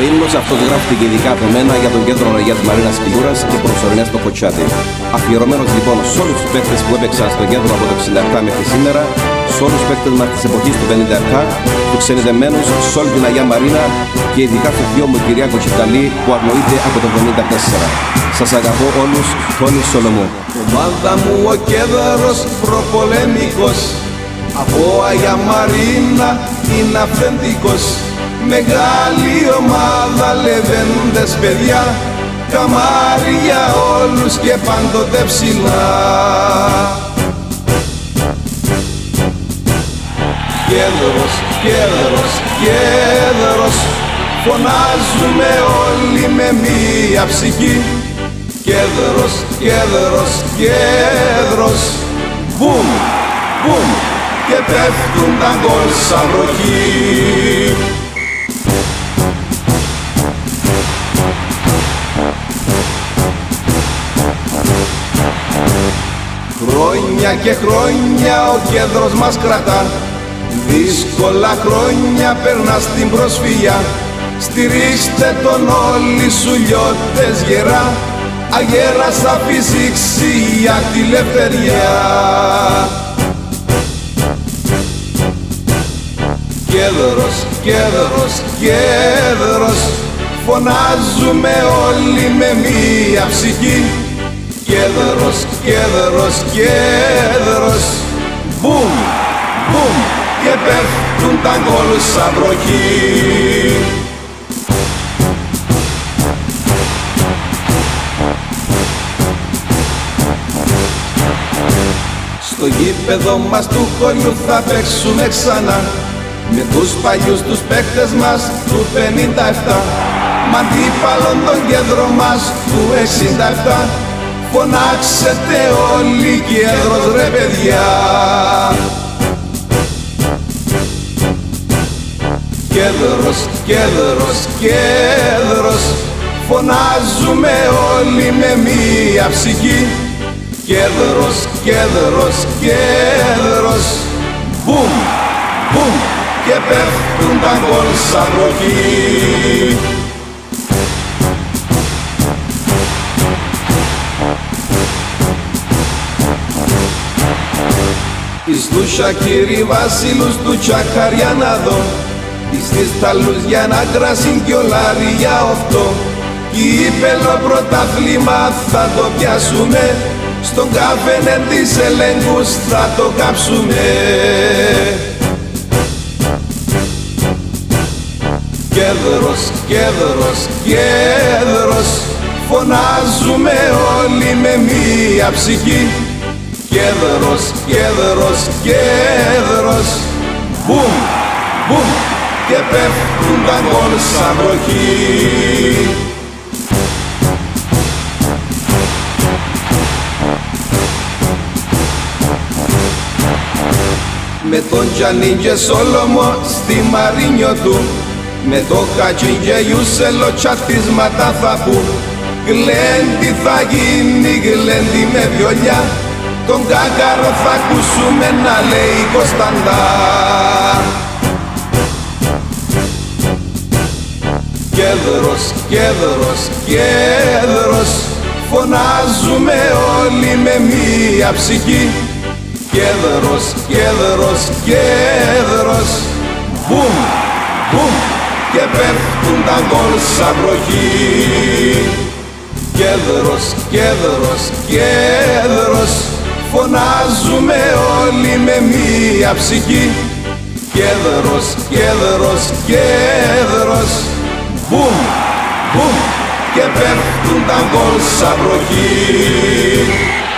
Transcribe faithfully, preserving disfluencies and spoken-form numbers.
ύμνος αυτός γράφτηκε και ειδικά από μένα για τον κέντρο Αγίας Μαρίνας Κιλούρας και προσωρινές στο Κοτσάτι. Αφιερωμένος λοιπόν σε όλους τους παίκτες που έπαιξαν στο κέντρο από το εξήντα επτά μέχρι σήμερα, σε όλους τους παίκτες μας της εποχής του πενήντα επτά, του ξενιδεμένους, σε όλη την Αγία Μαρίνα και ειδικά στο θείο μου Κυριάκο Τσιταλή που αγνοείται από το εβδομήντα τέσσερα. Σας αγαπώ όλους, Τόνι Σολομού. Ομάδα μου ο Κέδαρος προπολεμικός, από Αγία Μαρίνα είναι αυθεντικός. Μεγάλη ομάδα, λεβέντες παιδιά, καμάρι για όλους και πάντοτε ψηλά. Κέδρος, Κέδρος, Κέδρος, φωνάζουμε όλοι με μία ψυχή. Κέδρος, Κέδρος, Κέδρος, μπουμ, μπουμ, και πέφτουν τα γκολ σαν βροχή. Χρόνια και χρόνια ο Κέδρος μας κρατά, δύσκολα χρόνια περνά στην προσφυγιά. Στηρίξτε τον όλοι σου λιώτες γερά, αγέρας θα φυσήξει για τη ελευθερία. Κέδρος, Κέδρος, Κέδρος, φωνάζουμε όλοι με μία ψυχή. Κέδρος, Κέδρος, Κέδρος, μπουμ, μπουμ, και πέφτουν τα γκολ σαν βροχή. Στο γήπεδο μας του χωριού θα παίξουμε ξανά, με τους παλιούς τους παίκτες μας του πενήντα επτά, μ' αντίπαλον τον Κέντρο μας του εξήντα επτά. Φωνάξετε όλοι Κέδρος ρε παιδιά. Κέδρος, Κέδρος, Κέδρος, φωνάζουμε όλοι με μία ψυχή. Κέδρος, Κέδρος, Κέδρος, μπουμ, μπουμ, και πέφτουν τα γκολ σαν βροχή. Εις τους Σακύρι Βασίλους του Τσακαριανάδο, εις τις Ταλούς για ένα κράσιν κι ολάρι για οχτώ. Κύπελλο πρωτάθλημα θα το πιάσουμε, στον καφενέ της ελέγχους θα το κάψουμε. Κέδρος, Κέδρος, Κέδρος, φωνάζουμε όλοι με μία ψυχή. Κέδρος, Κέδρος, Κέδρος, μπουμ, μπουμ, και πέφτουν τα γκολ σαν βροχή. Με τον Τζανί και Σόλωμο στη Μαρίνιο του, με το Χατζή και Ιούσελο τσατίσματα θα πουν. Γλέντι θα γίνει, γλέντι με βιολιά, τον Κάκαρο θα ακούσουμε να λέει Κωνσταντά. Κέδρος, Κέδρος, Κέδρος, φωνάζουμε όλοι με μία ψυχή. Κέδρος, Κέδρος, Κέδρος, μπουμ, μπουμ, και πέφτουν τα γκολ σαν βροχή. Κέδρος, Κέδρος, Κέδρος, φωνάζουμε όλοι με μία ψυχή. Κέδρος, Κέδρος, Κέδρος, μπουμ, μπουμ, και πέφτουν τα γκολ σαν βροχή.